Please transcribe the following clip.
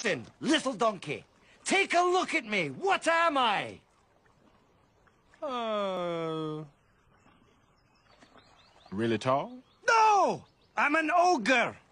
Listen, little donkey. Take a look at me. What am I? Really tall? No! I'm an ogre.